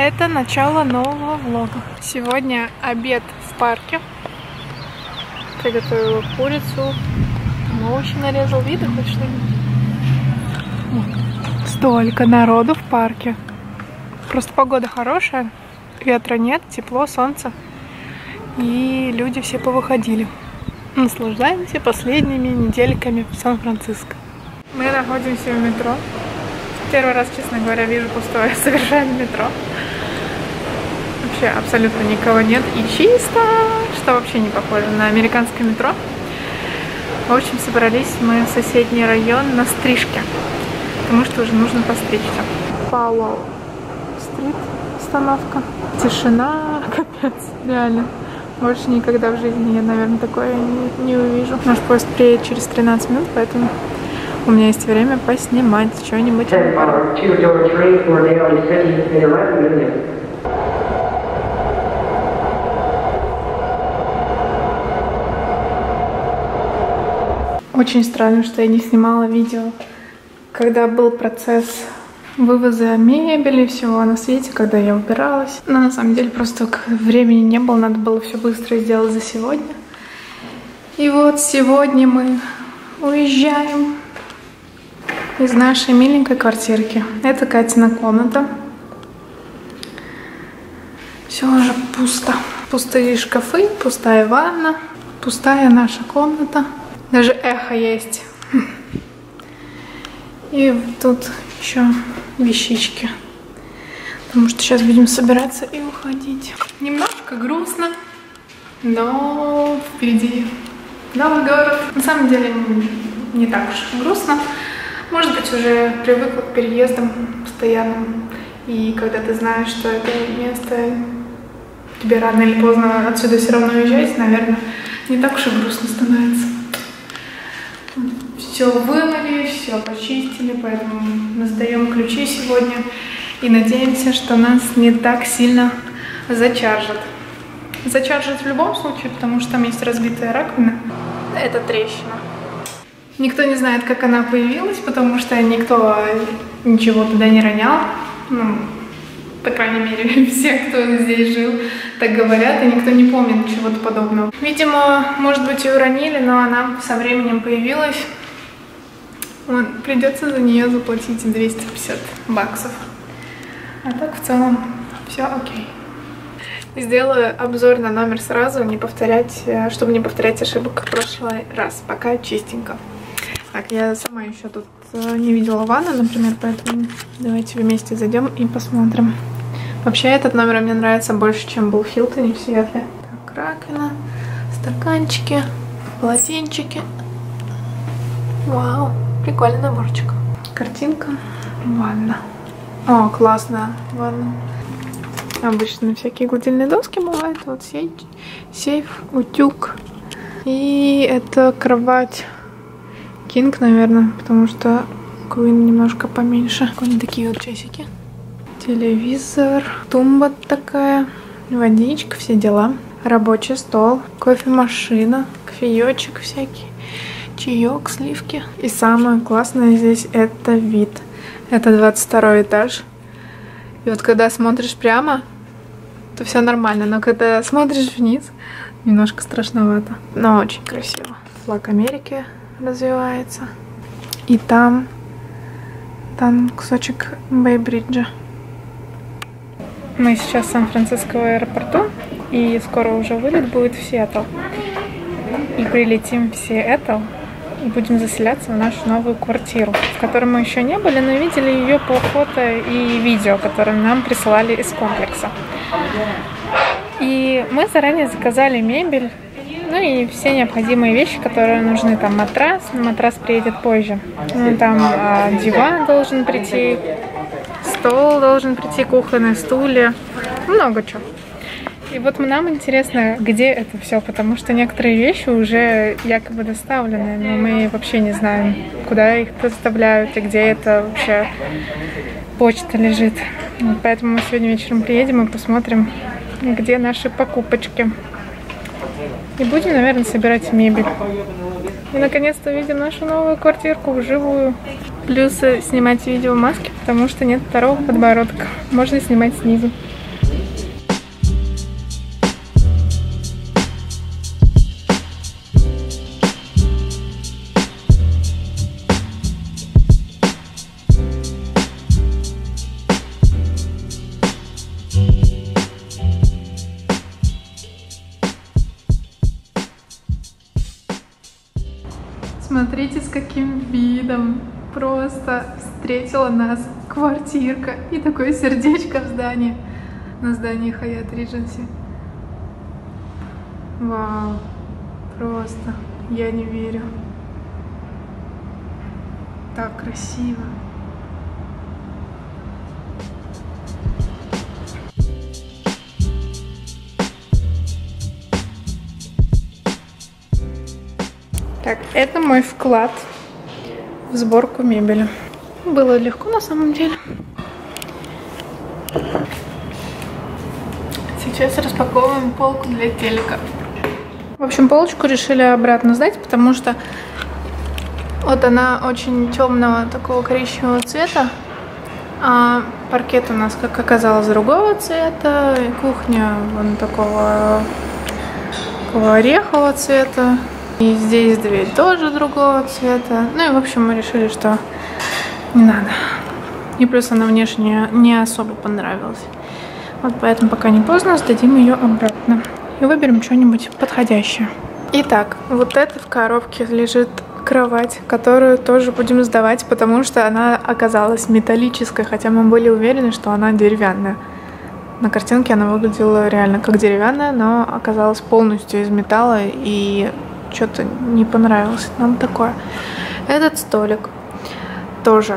Это начало нового влога. Сегодня обед в парке. Приготовила курицу. Овощи нарезал. Видно хоть что-нибудь? Столько народу в парке. Просто погода хорошая. Ветра нет, тепло, солнце. И люди все повыходили. Наслаждаемся последними недельками в Сан-Франциско. Мы находимся в метро. Первый раз, честно говоря, вижу пустое совершенно метро. Вообще абсолютно никого нет. И чисто, что вообще не похоже на американское метро. В общем, собрались мы в соседний район на стрижке. Потому что уже нужно постричься. Пауэлл-стрит остановка. Тишина, капец, реально. Больше никогда в жизни я, наверное, такое не увижу. Наш поезд приедет через 13 минут, поэтому у меня есть время поснимать что-нибудь. Очень странно, что я не снимала видео, когда был процесс вывоза мебели, всего на свете, когда я убиралась. Но на самом деле просто времени не было, надо было все быстро сделать за сегодня. И вот сегодня мы уезжаем из нашей миленькой квартирки. Это Катина комната. Все уже пусто. Пустые шкафы, пустая ванна, пустая наша комната. Даже эхо есть. И тут еще вещички. Потому что сейчас будем собираться и уходить. Немножко грустно, но впереди новый город. На самом деле не так уж грустно. Может быть, уже привыкла к переездам постоянным. И когда ты знаешь, что это место тебе рано или поздно отсюда все равно уезжать, наверное, не так уж и грустно становится. Все вымыли, все почистили, поэтому мы сдаем ключи сегодня и надеемся, что нас не так сильно зачаржат. Зачаржат в любом случае, потому что там есть разбитая раковина. Это трещина. Никто не знает, как она появилась, потому что никто ничего туда не ронял. Ну, по крайней мере, все, кто здесь жил, так говорят, и никто не помнит чего-то подобного. Видимо, может быть, и уронили, но она со временем появилась. Вот, придется за нее заплатить 250 баксов. А так в целом все окей. Сделаю обзор на номер сразу, не повторять, чтобы не повторять ошибок в прошлый раз. Пока чистенько. Так, я сама еще тут не видела ванну, например, поэтому давайте вместе зайдем и посмотрим. Вообще этот номер мне нравится больше, чем был в Хилтоне в Сиэтле. Так, раковина, стаканчики, полотенчики. Вау, прикольный наборчик. Картинка, ванна. О, классная ванна. Обычно всякие гладильные доски бывают. Вот сейф, утюг. И это кровать Кинг, наверное, потому что Queen немножко поменьше. Вот такие вот часики. Телевизор, тумба такая, водичка, все дела. Рабочий стол, кофемашина, кофеечек всякий, чаек, сливки. И самое классное здесь это вид. Это 22 этаж. И вот когда смотришь прямо, то все нормально. Но когда смотришь вниз, немножко страшновато. Но очень красиво. Флаг Америки развивается. И там кусочек Бэй-Бриджа. Мы сейчас в Сан-Франциско аэропорту, и скоро уже вылет будет в Сиэтл. И прилетим в Сиэтл, и будем заселяться в нашу новую квартиру, в которой мы еще не были, но видели ее по фото и видео, которые нам присылали из комплекса. И мы заранее заказали мебель, ну и все необходимые вещи, которые нужны. Там матрас приедет позже. Там диван должен прийти, стол должен прийти, кухонные стулья, много чего. И вот нам интересно, где это все, потому что некоторые вещи уже якобы доставлены, но мы вообще не знаем, куда их доставляют и где это вообще почта лежит. Вот поэтому мы сегодня вечером приедем и посмотрим, где наши покупочки. И будем, наверное, собирать мебель. И наконец-то увидим нашу новую квартирку вживую. Плюс снимать видео в маске, потому что нет второго подбородка. Можно снимать снизу. Смотрите, с каким видом просто встретила нас квартирка и такое сердечко в здании, на здании Hyatt Regency. Вау, просто я не верю. Так красиво. Так, это мой вклад в сборку мебели. Было легко на самом деле. Сейчас распаковываем полку для телека. В общем, полочку решили обратно сдать, потому что вот она очень темного такого коричневого цвета, а паркет у нас, как оказалось, другого цвета, и кухня вон такого орехового цвета. И здесь дверь тоже другого цвета. Ну и в общем мы решили, что не надо. И плюс она внешне не особо понравилась. Вот поэтому пока не поздно, сдадим ее обратно. И выберем что-нибудь подходящее. Итак, вот это в коробке лежит кровать, которую тоже будем сдавать, потому что она оказалась металлической, хотя мы были уверены, что она деревянная. На картинке она выглядела реально как деревянная, но оказалась полностью из металла, и что-то не понравилось нам такое. Этот столик тоже.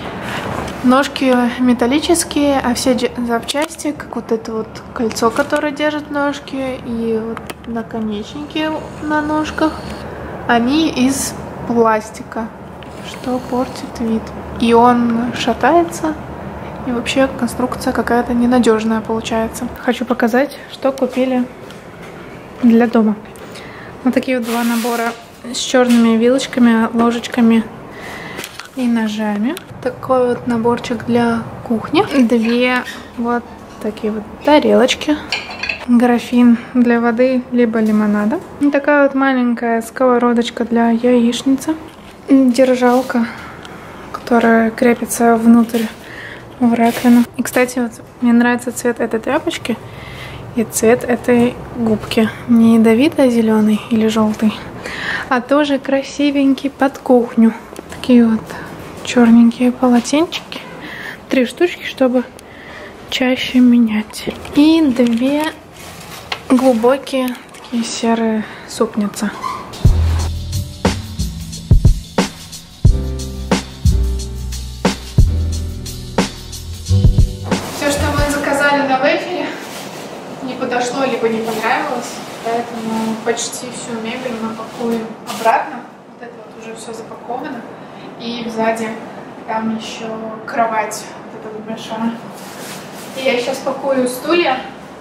Ножки металлические, а все запчасти, как вот это вот кольцо, которое держит ножки, и вот наконечники на ножках, они из пластика, что портит вид. И он шатается, и вообще конструкция какая-то ненадежная получается. Хочу показать, что купили для дома. Вот такие вот два набора с черными вилочками, ложечками и ножами. Такой вот наборчик для кухни. Две вот такие вот тарелочки. Графин для воды либо лимонада. И такая вот маленькая сковородочка для яичницы. Держалка, которая крепится внутрь в раковину. И, кстати, вот мне нравится цвет этой тряпочки и цвет этой губки. Не ядовито-зеленый или желтый, а тоже красивенький под кухню. Такие вот черненькие полотенчики. 3 штучки, чтобы чаще менять. И 2 глубокие такие серые супницы. Все, что мы заказали на Вейфере, не подошло, либо не понравилось, поэтому почти всю мебель мы пакуем обратно. Вот это вот уже все запаковано. И сзади там еще кровать вот эта вот большая. И я сейчас пакую стулья.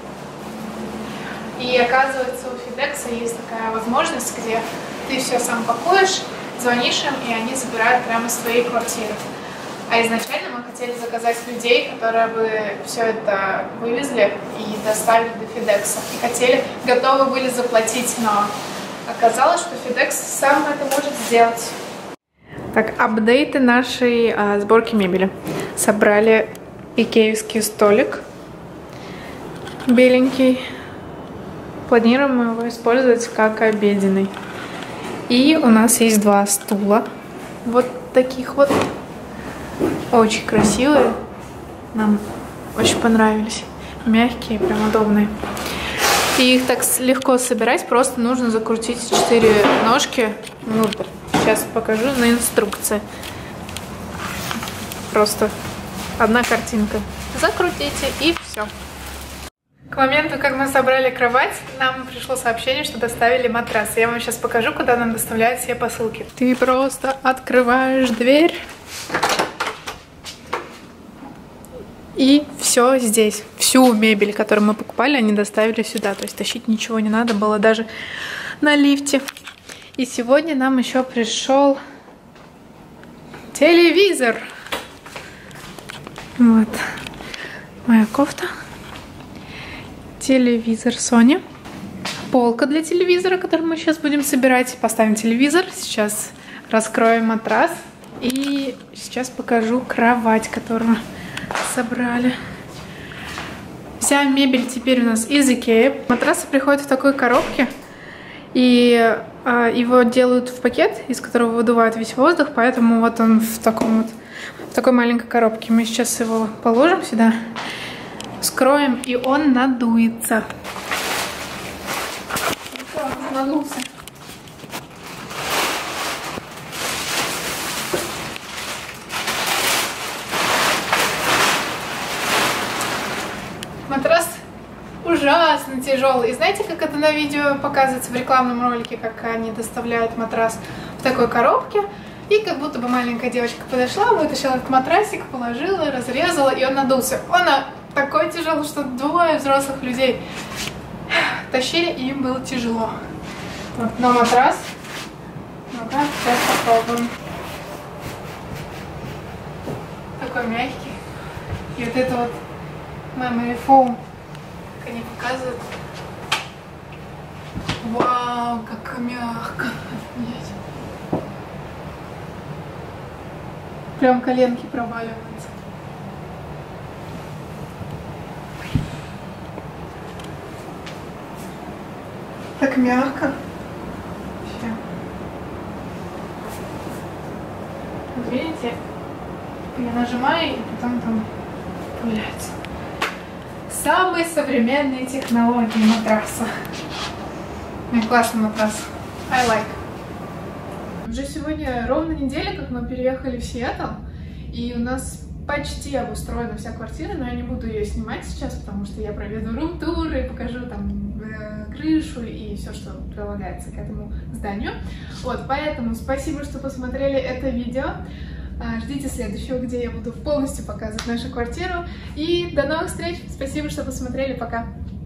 И оказывается, у FedEx есть такая возможность, где ты все сам пакуешь, звонишь им, и они забирают прямо из твоей квартиры. А изначально мы хотели заказать людей, которые бы все это вывезли и доставили до FedEx. И готовы были заплатить, но оказалось, что FedEx сам это может сделать. Так, апдейты нашей сборки мебели. Собрали икеевский столик. Беленький. Планируем его использовать как обеденный. И у нас есть 2 стула. Вот таких вот. Очень красивые. Нам очень понравились. Мягкие, прям удобные. И их так легко собирать. Просто нужно закрутить 4 ножки внутрь. Сейчас покажу на инструкции. Просто одна картинка. Закрутите и все. К моменту, как мы собрали кровать, нам пришло сообщение, что доставили матрас. Я вам сейчас покажу, куда нам доставляют все посылки. Ты просто открываешь дверь. И все здесь. Всю мебель, которую мы покупали, они доставили сюда. То есть тащить ничего не надо было даже на лифте. И сегодня нам еще пришел телевизор. Вот моя кофта. Телевизор Sony. Полка для телевизора, который мы сейчас будем собирать. Поставим телевизор. Сейчас раскроем матрас. И сейчас покажу кровать, которую собрали. Вся мебель теперь у нас из Икеи. Матрасы приходят в такой коробке. И его делают в пакет, из которого выдувают весь воздух, поэтому вот он в такой маленькой коробке. Мы сейчас его положим сюда, скроем, и он надуется. Надулся. Матрас ужасно тяжелый. И знаете, как это на видео показывается в рекламном ролике, как они доставляют матрас в такой коробке, и как будто бы маленькая девочка подошла, вытащила этот матрасик, положила, разрезала, и он надулся. Он такой тяжелый, что двое взрослых людей тащили, и им было тяжело. Вот, но матрас. Ну-ка, сейчас попробуем. Такой мягкий. И вот это вот memory foam, как они показывают. Вау, как мягко. Офигеть. Прям коленки проваливаются. Так мягко. Вообще. Вот видите? Я нажимаю, и потом там появляется. Самые современные технологии матраса. Классный матрас. I like. Уже сегодня ровно неделя, как мы переехали в Сиэтл, и у нас почти обустроена вся квартира, но я не буду ее снимать сейчас, потому что я проведу рум-тур и покажу там крышу и все, что прилагается к этому зданию. Вот, поэтому спасибо, что посмотрели это видео. Ждите следующего, где я буду полностью показывать нашу квартиру. И до новых встреч! Спасибо, что посмотрели. Пока!